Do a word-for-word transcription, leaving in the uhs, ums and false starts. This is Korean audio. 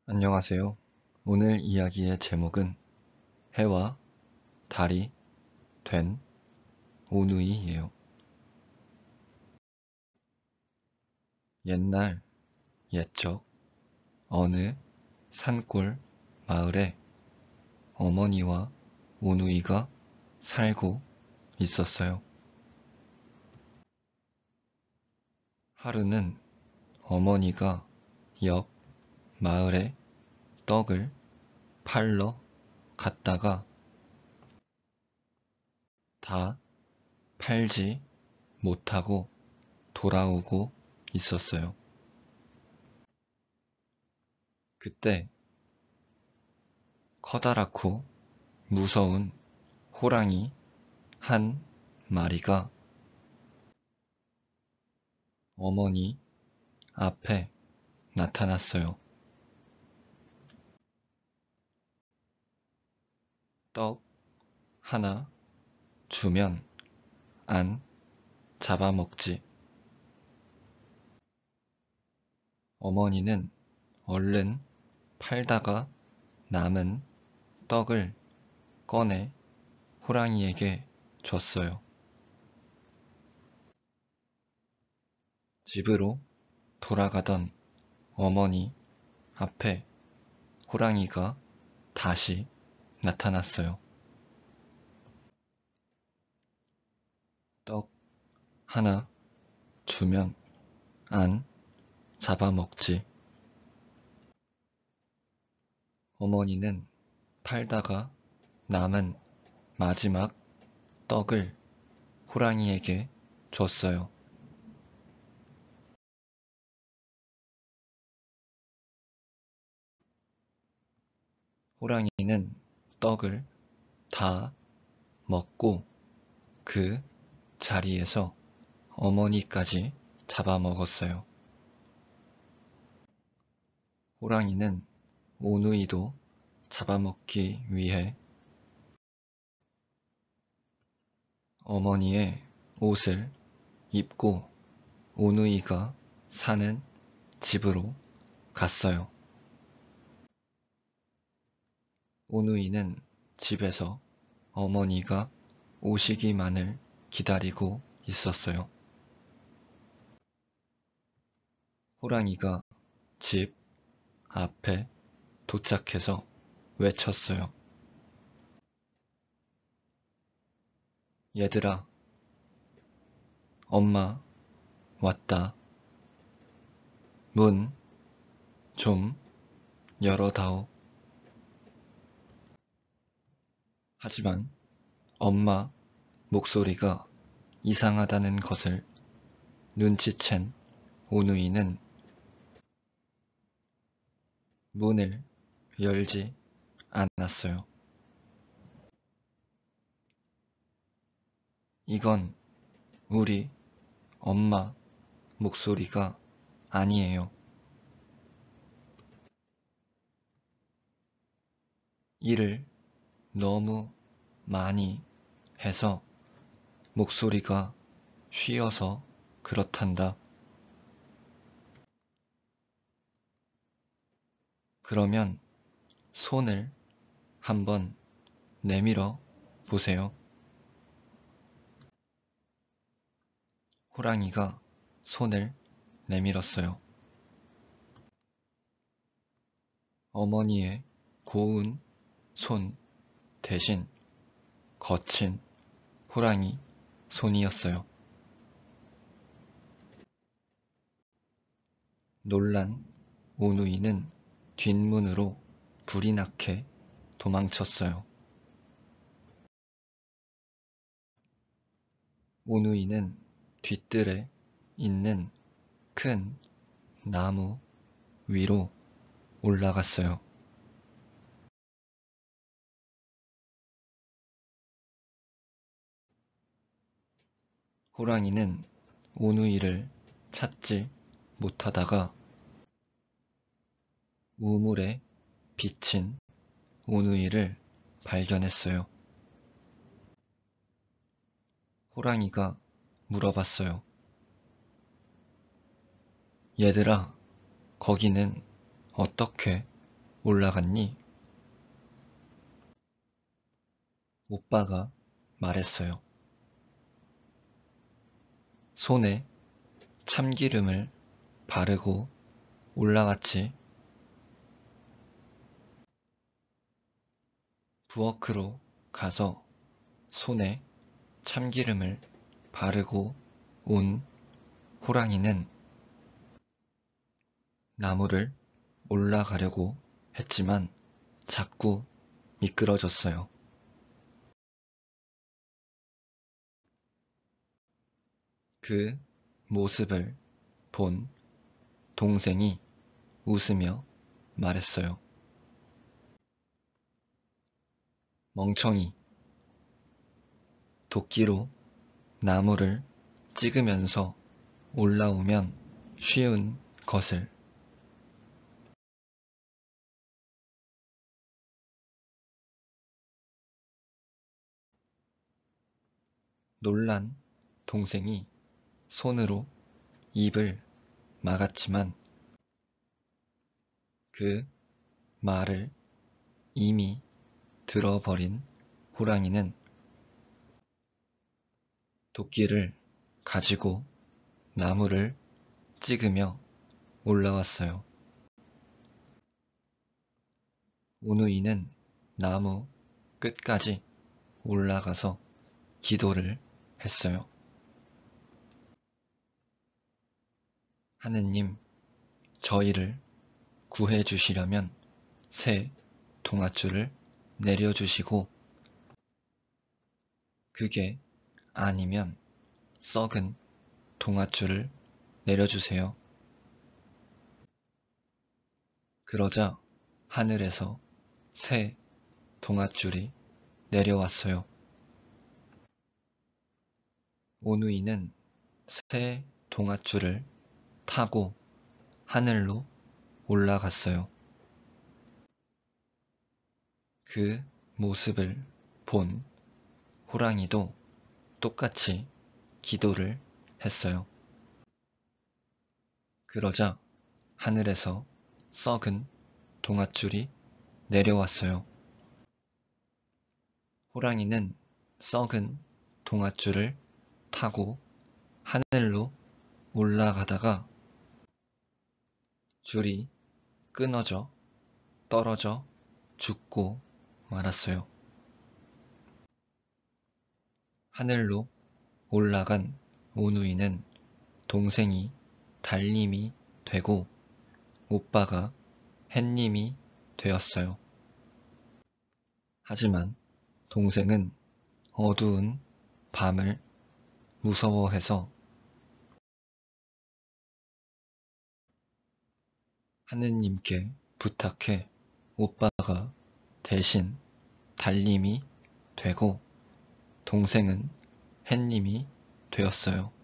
안녕하세요. 오늘 이야기의 제목은 해와 달이 된 오누이예요. 옛날 옛적 어느 산골 마을에 어머니와 오누이가 살고 있었어요. 하루는 어머니가 옆 마을에 떡을 팔러 갔다가 다 팔지 못하고 돌아오고 있었어요. 그때 커다랗고 무서운 호랑이 한 마리가 어머니 앞에 나타났어요. 떡 하나 주면 안 잡아먹지. 어머니는 얼른 팔다가 남은 떡을 꺼내 호랑이에게 줬어요. 집으로 돌아가던 어머니 앞에 호랑이가 다시 나타났어요. 떡 하나 주면 안 잡아먹지. 어머니는 팔다가 남은 마지막 떡을 호랑이에게 줬어요. 호랑이는 떡을 다 먹고 그 자리에서 어머니까지 잡아먹었어요. 호랑이는 오누이도 잡아먹기 위해 어머니의 옷을 입고 오누이가 사는 집으로 갔어요. 오누이는 집에서 어머니가 오시기만을 기다리고 있었어요. 호랑이가 집 앞에 도착해서 외쳤어요. 얘들아, 엄마 왔다. 문 좀 열어다오. 하지만 엄마 목소리가 이상하다는 것을 눈치챈 오누이는 문을 열지 않았어요. 이건 우리 엄마 목소리가 아니에요. 일을 너무 많이 해서 목소리가 쉬어서 그렇단다. 그러면 손을 한번 내밀어 보세요. 호랑이가 손을 내밀었어요. 어머니의 고운 손 대신 거친 호랑이 손이었어요. 놀란 오누이는 뒷문으로 불이 나게 도망쳤어요. 오누이는 뒤뜰에 있는 큰 나무 위로 올라갔어요. 호랑이는 오누이를 찾지 못하다가 우물에 비친 오누이를 발견했어요. 호랑이가 물어봤어요. 얘들아, 거기는 어떻게 올라갔니? 오빠가 말했어요. 손에 참기름을 바르고 올라왔지. 부엌으로 가서 손에 참기름을 바르고 온 호랑이는 나무를 올라가려고 했지만 자꾸 미끄러졌어요. 그 모습을 본 동생이 웃으며 말했어요. 멍청이, 도끼로 나무를 찍으면서 올라오면 쉬운 것을. 놀란 동생이 손으로 입을 막았지만 그 말을 이미 들어버린 호랑이는 도끼를 가지고 나무를 찍으며 올라왔어요. 오누이는 나무 끝까지 올라가서 기도를 했어요. 하느님, 저희를 구해주시려면 새 동아줄을 내려주시고 그게 아니면 썩은 동아줄을 내려주세요. 그러자 하늘에서 새 동아줄이 내려왔어요. 오누이는 새 동아줄을 타고 하늘로 올라갔어요. 그 모습을 본 호랑이도 똑같이 기도를 했어요. 그러자 하늘에서 썩은 동아줄이 내려왔어요. 호랑이는 썩은 동아줄을 타고 하늘로 올라가다가 줄이 끊어져 떨어져 죽고 말았어요. 하늘로 올라간 오누이는 동생이 달님이 되고 오빠가 햇님이 되었어요. 하지만 동생은 어두운 밤을 무서워해서 하느님께 부탁해 오빠가 대신 달님이 되고 동생은 햇님이 되었어요.